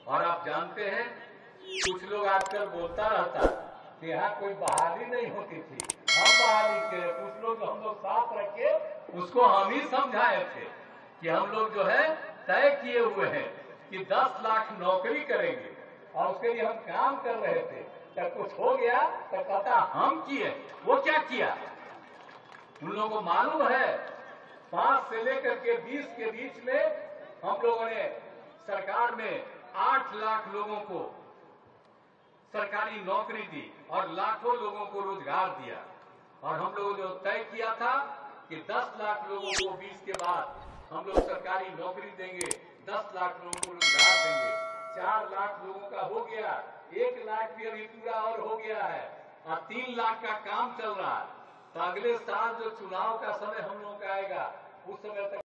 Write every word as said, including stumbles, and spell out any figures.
और आप जानते हैं कुछ लोग आजकल बोलता रहता कि यहाँ कोई बहाली नहीं होती थी, हम बहाली के कुछ लोग हम लोग साथ रखे, उसको हम ही समझाए थे कि हम लोग जो है तय किए हुए हैं कि दस लाख नौकरी करेंगे और उसके लिए हम काम कर रहे थे। जब कुछ हो गया तो कहता हम किए, वो क्या किया? उन लोगों को मालूम है पांच से लेकर के बीस के बीच में हम लोगों ने सरकार में आठ लाख लोगों को सरकारी नौकरी दी और लाखों लोगों को रोजगार दिया। और हम लोगों ने तय किया था कि दस लाख लोगों को बीस के बाद हम लोग सरकारी नौकरी देंगे, दस लाख लोगों को रोजगार देंगे। चार लाख लोगों का हो गया, एक लाख भी अभी पूरा और हो गया है और तीन लाख का काम चल रहा है। तो अगले साल जो चुनाव का समय हम लोगों का आएगा उस समय तक